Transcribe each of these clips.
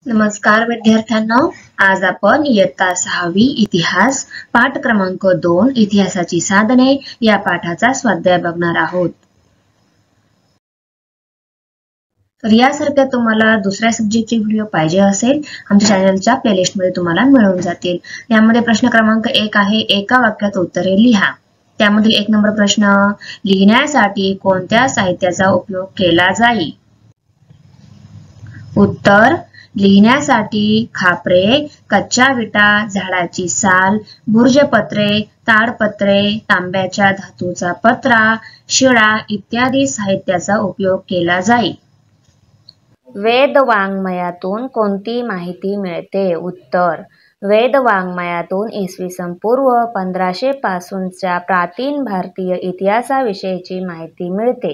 नमस्कार विद्यार्थ्यांनो, आज आपण इयत्ता 6वी इतिहास पाठ क्रमांक 2 इतिहासाची साधने या पाठाचा स्वाध्याय बघणार आहोत। तर यासारख्या तुम्हाला दुसऱ्या सब्जेक्टचे व्हिडिओ पाहिजे असेल आमच्या चॅनलच्या प्लेलिस्ट मध्ये तुम्हाला मिळून जातील। यामध्ये प्रश्न क्रमांक 1 आहे, एका वाक्यात उत्तरे लिहा। त्यामधील 1 नंबर प्रश्न, लिहिण्यासाठी कोणत्या साहित्याचा उपयोग केला जाईल? उत्तर, लिहिण्यासाठी खापरे, कच्च्या विटा, झाडाची साल, बुर्जपत्रे, ताडपत्रे, तांब्याच्या धातूचा पत्रा, शिळा इत्यादी साहित्याचा उपयोग केला जाईल। वेदवाङ्मयातून कोणती माहिती मिळते? उत्तर, वेदवाङ्मयातून इसवी सन पूर्व 1500 पासूनच्या प्राचीन भारतीय इतिहासाविषयीची माहिती मिळते।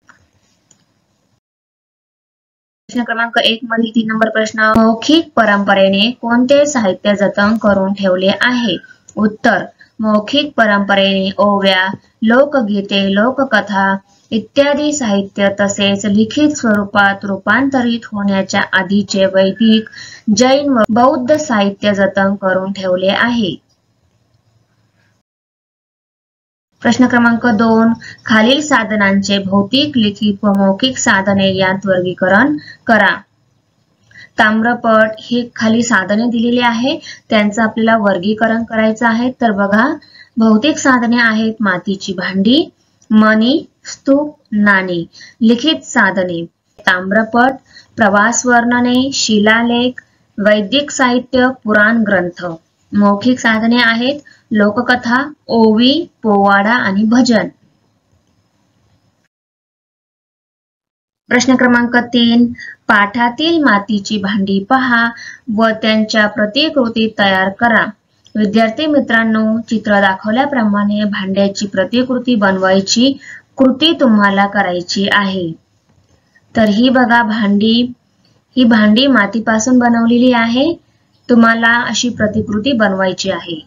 प्रश्न क्रमांक 1 मधील 3 नंबर प्रश्न, मौखिक परंपरेने कोणते साहित्य जतन करून ठेवले आहे? उत्तर, मौखिक परंपरेने ओव्या, लोकगीते, लोककथा इत्यादी साहित्य तसेच लिखित स्वरूपात रूपांतरित होण्याच्या आधीचे वैदिक, जैन व बौद्ध साहित्य जतन करून ठेवले आहे। प्रश्न क्रमांक 2, खालील साधनांचे भौतिक, लिखित व मौखिक साधने यात वर्गीकरण करा। ताम्रपट हे खाली साधने दिलेली आहे, त्यांचं आपल्याला वर्गीकरण करायचं आहे। तर बघा, भौतिक साधने आहेत मातीची भांडी, मणी, स्तूप, नाणी। लिखित साधने, ताम्रपट, प्रवास वर्णने, शिलालेख, वैदिक साहित्य, पुराण ग्रंथ। मौखिक साधने आहेत लोककथा, ओवी, पोवाडा आणि भजन। प्रश्न क्रमांक 3, पाठातील मातीची भांडी पहा व त्यांच्या प्रतिकृती तयार करा। विद्यार्थी मित्रांनो, चित्र दाखवल्याप्रमाणे भांड्याची प्रतिकृती बनवायची कृती तुम्हाला करायची आहे। तर ही बघा ही भांडी मातीपासून बनवलेली आहे। तुम्हाला अशी प्रतिकृती बनवायची आहे।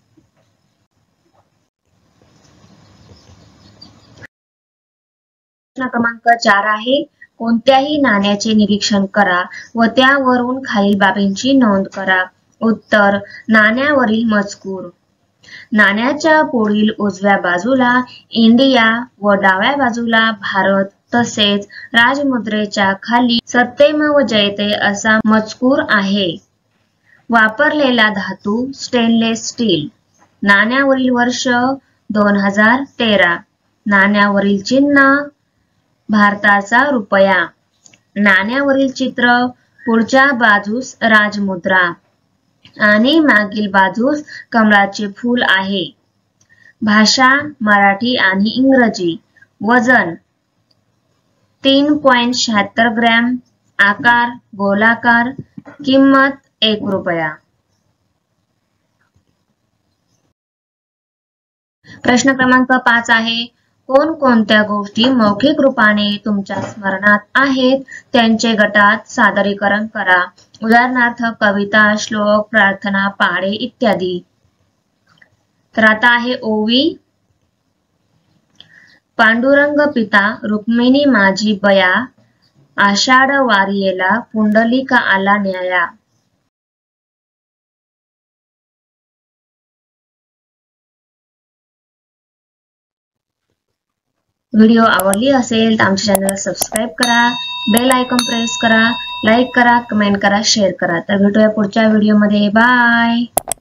प्रश्न क्रमांक 4 आहे, कोणत्याही नाण्याचे निरीक्षण करा व त्यावरून खालील बाबींची नोंद करा। उत्तर, नाण्यावरील मजकूर, नाण्याच्या पुढील उजव्या बाजूला इंडिया व डाव्या बाजूला भारत तसेच राजमुद्रेच्या खाली सत्यमेव जयते असा मजकूर आहे। वापरलेला धातू स्टेनलेस स्टील। नाण्यावरील वर्ष 2013। नाण्यावरील चिन्ह भारताचा रुपया। नाण्यावरील चित्र पुढच्या बाजूस राजमुद्रा आणि मागील बाजूस कमळाचे फूल आहे। भाषा मराठी आणि इंग्रजी। वजन 3.76 ग्रॅम। आकार गोलाकार। किंमत 1 रुपया। प्रश्न क्रमांक 5 आहे, कोणकोणत्या गोष्टी मौखिक रूपाने तुमच्या स्मरणात आहेत त्यांचे गटात सादरीकरण करा। उदाहरणार्थ कविता, श्लोक, प्रार्थना, पाढे इत्यादी। तर आता आहे ओवी, पांडुरंग पिता, रुक्मिणी माझी बया, आषाढ वारियेला पुंडलिका आला न्याया। व्हिडिओ आवडली असेल तर आमच्या चॅनलला सबस्क्राइब करा, बेल आयकॉन प्रेस करा, लाईक करा, कमेंट करा, शेअर करा। तर भेटूया पुढच्या व्हिडिओमध्ये। बाय।